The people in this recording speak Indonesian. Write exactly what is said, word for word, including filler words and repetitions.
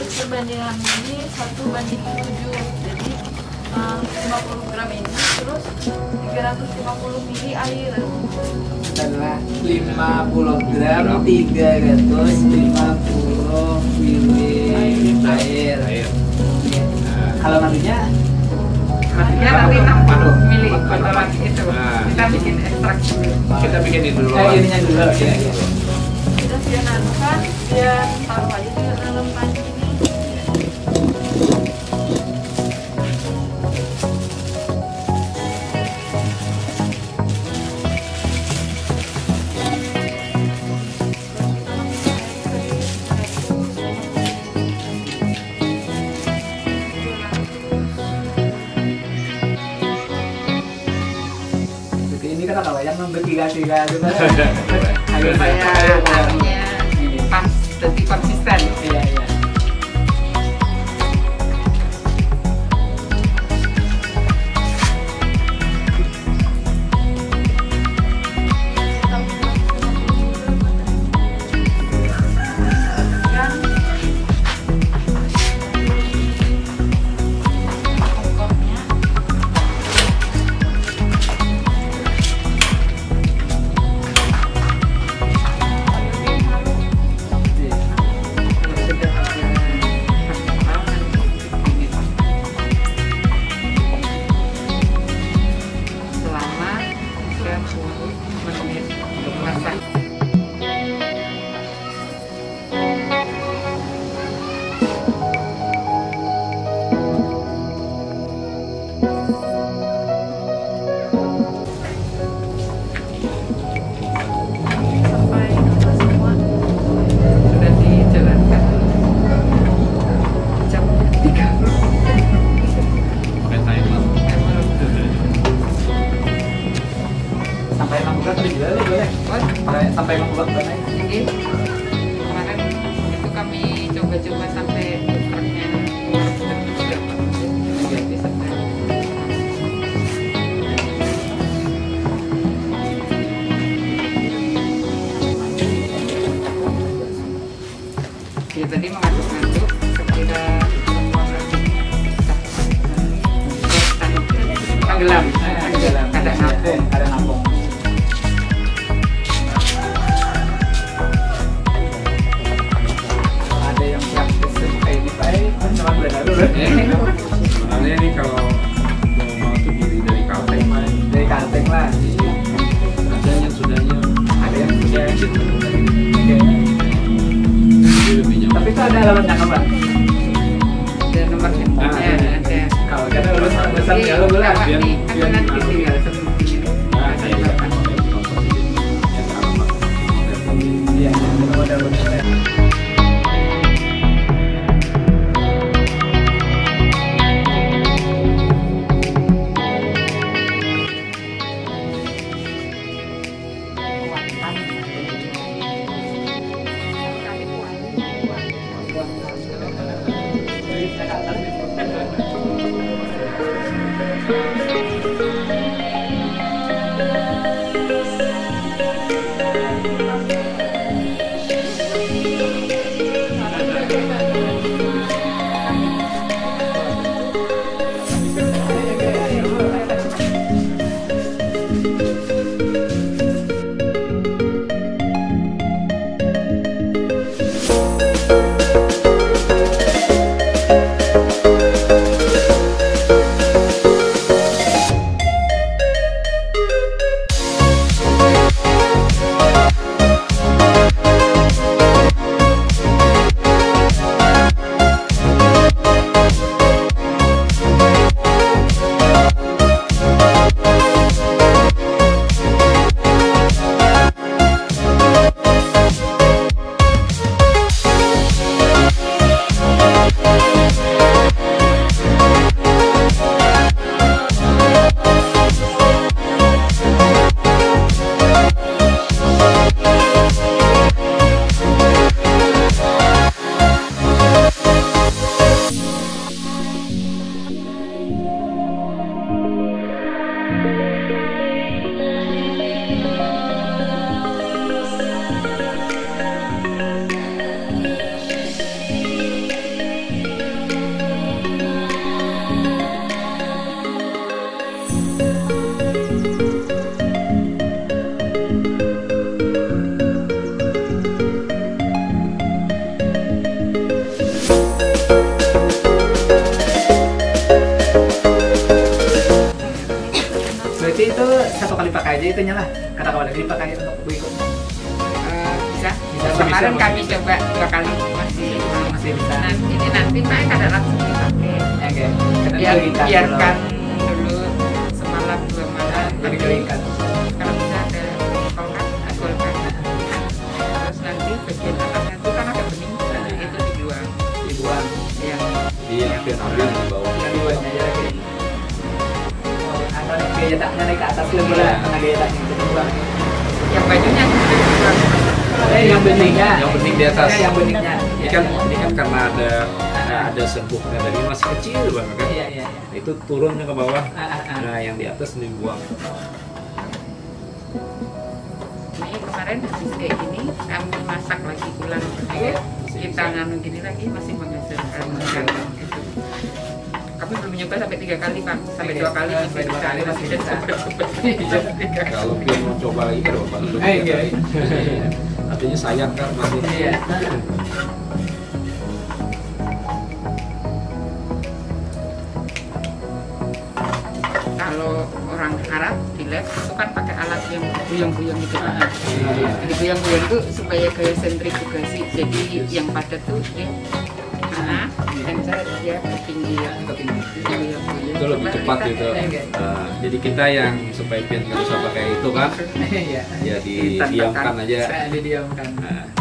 perbandingan ini satu banding tujuh, jadi uh, lima puluh gram ini terus tiga ratus lima puluh mili air. Setelah lima puluh gram tiga ratus lima puluh mili air. air. Nah, kalau mandinya mandinya nanti enam puluh mili botol lagi itu. Nah, kita bikin ekstrak dulu. Kita bikin ini dulu. Eh, ininya dulu. Ya, ya. Kita biar nanukan, biar taruh aja di dalam panci ini. Kita tahu yang membetiga-tiga gitu kan. Agar saya taruhnya pas, jadi konsisten. Iya, iya. Sampai membuat banyak. Jadi kemarin itu kami coba-coba sampai ukurannya berapa? Ya tadi mengaduk-aduk sekira tenggelam, ada nampung, ada nampung. Soalnya ini kalau mau tuh diri dari kalteng lah, dari kalteng lah. Ada yang sudahnya, ada yang sudah gitu. Tapi itu ada alamatnya apa? Ada nomor handphonenya, ada. Kalau kita lulus pesan kalau boleh biar biar nanti tinggal sebelumnya. Nah, saya dapat yang alamat. Iya, model-modelnya. pakai aja itunya lah. Kata kawan ini pakai untuk berikutnya. Eh, bisa. Bisa, Kemarin bisa, kami bisa. coba dua kali masih Masih bisa. Nah, ini nanti Pak kada langsung dipakai. Oke. Karena Biar, dikeringkan biarkan dulu. dulu semalam dua malam. Jadi keringkan. Kalau bisa ada kolkat, agolkan. Terus nanti bagian atasnya itu kan ada bening, nanti itu dibuang. Dibuang. Ya. Iya, biar ambil di bawah. Yang dibuangnya aja lagi. Oh, anu nih gaya taknya naik ke atas dulu lah. Karena gaya taknya itu dibuang. Yang bajunya itu dibuang. Eh, yang beningnya. Yang bening di atas. Eh, yang beningnya. Ini kan ini kan karena ada nah, ada serbuknya tadi masih kecil banget kan. Iya, iya, iya. Nah, itu turunnya ke bawah. Ah, ah, ah. Nah, yang di atas dibuang. Ini kemarin habis kayak gini, kami masak lagi ulang Iya. kita nganu gini lagi masih menghasilkan kantong gitu. Kami belum nyoba sampai tiga kali Pak, sampai Oke. dua kali Sampai masih dua bisa. kali masih bisa. Tiga kali. Kalau Pian mau coba lagi kan bapak dulu. Eh, iya. Artinya sayang kan masih. Iya. Kalau orang Arab di lab itu kan pakai alat yang buyang-buyang gitu Pak. Jadi buyang-buyang itu supaya gaya sentrifugasi, jadi yang padat tuh dia nah, sensor dia ke tinggi ya. Itu lebih cepat gitu. Nah, jadi kita yang supaya Pian nggak usah pakai itu kan, Iya. ya didiamkan aja. Saya didiamkan. Nah,